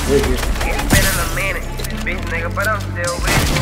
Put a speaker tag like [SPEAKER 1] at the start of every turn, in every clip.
[SPEAKER 1] It's
[SPEAKER 2] been a minute, bitch nigga, but I'm still with you.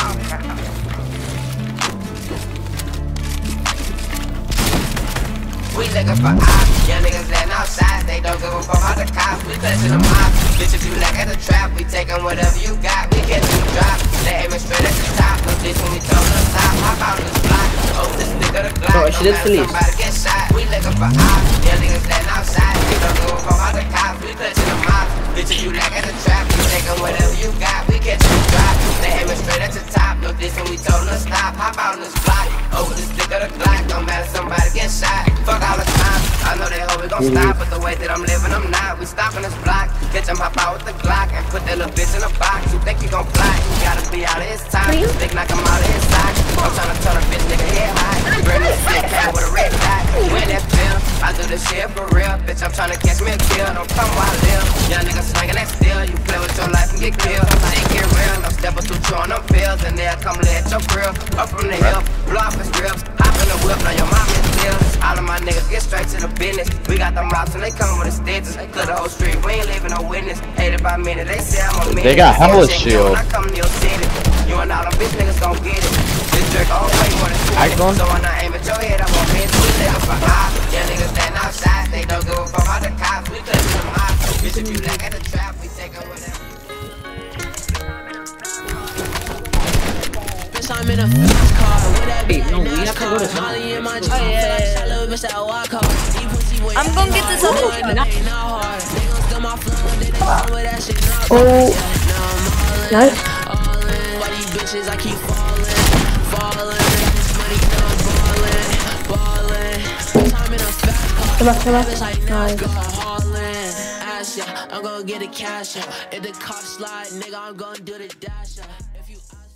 [SPEAKER 2] We looking for ops, young niggas letting outside. They don't give a fuck about the cops. We touching them ops. Bitch, if you lack at the trap, we taking whatever you got. We get you drop. They aiming straight at the top. No bitch when we told them stop. Hop out this block. Oh, this nigga the Glock.
[SPEAKER 1] she did feliz.
[SPEAKER 2] Somebody get shot. We looking for ops, young niggas letting outside. They don't give a fuck about the cops. We touching them ops. Bitch, if you lack at the trap, we taking whatever you got. We get you drop. They aiming straight at the top. No bitch when we told them stop. Hop out this block. Oh, this nigga the Glock. Don't matter, somebody get shot. Fuck all the time. I know they hope we gon' stop, but the way that I'm living, I'm not. We stopping this block. Catch him, hop out with the Glock and put that little bitch in a box. You think you gon' fly? You gotta be out of his time. Think knock him out of his sock. I'm tryna tell a bitch nigga head high. Bring this sick cat with a red dot. Win that feel. I do this shit for real. Bitch, I'm tryna catch me a kill. Don't come while I live. Young nigga swinging that steel. You play with your life and get killed. Shit get real. I'm stepping through you on them fields and they'll come let your grill. Up from the hill, blow off his ribs. Hop in the whip, now your mom is still. All of my niggas get straight to the business. We got them rocks and they come with the stitches. Clear the whole street, we ain't leaving no witness. Hated by minute, they say I'm a minute.
[SPEAKER 3] They got hella shield.
[SPEAKER 2] I come to your city. You and all them bitch niggas gon' get it. This jerk all way more than 20. So when I aim at your head, I'm gon' miss. We live for ops. Yeah, niggas stand outside. They don't give a fuck about the cops. We touch them ops. Bitch, if you lack at the trap, we take them whatever.
[SPEAKER 4] I'm in a fast car with that bitch in NASCAR. Molly in my jeans, feel like Shallow, bitch that walk hard.
[SPEAKER 5] I'm gonna get this other one.
[SPEAKER 4] Oh,
[SPEAKER 5] nice.
[SPEAKER 4] Why these bitches I keep falling. Money not balling. I'm in a fast car.
[SPEAKER 5] Come on.
[SPEAKER 4] Bitch like NASCAR, hauling. Ass yeah, I'm gonna get the cash. If the cops slide, nigga, I'm gonna do the dash. If you